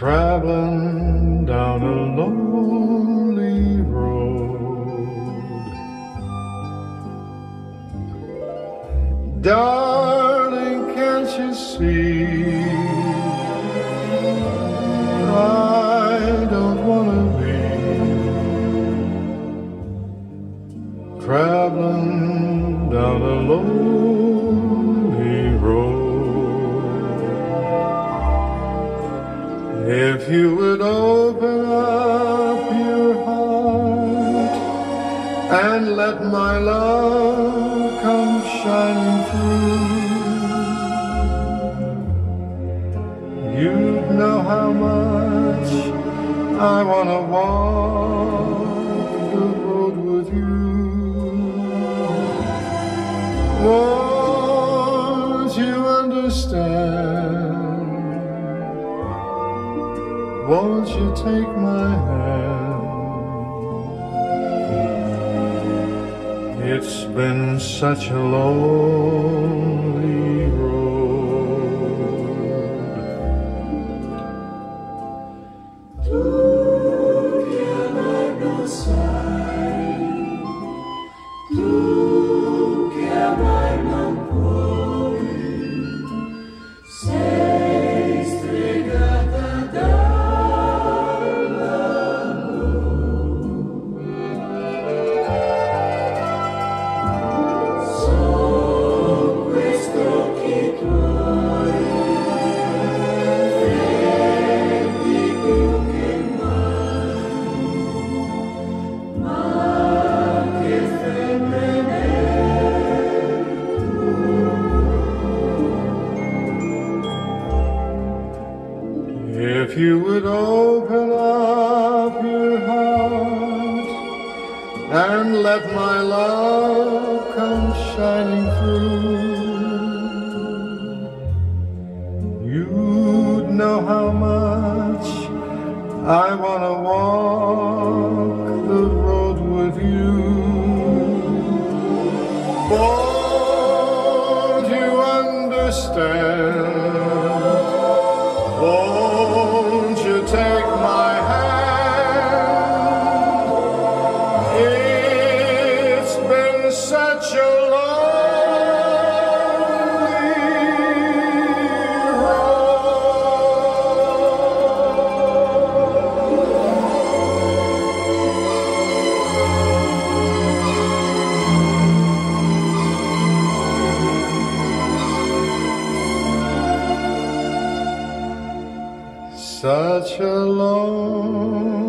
traveling down a lonely road. Darling, can't you see I don't want to be traveling down a lonely road? If you would open up your heart and let my love come shining through, you'd know how much I want to walk the road with you. Won't you understand? Won't you take my hand? It's been such a lonely road. Tu chiamai sai, tu chiamai non puoi, sei stregata if you would open up your heart and let my love come shining through, you'd know how much I want to walk the road with you. Won't you understand? Won't you take my hand? It's been such a lonely such a long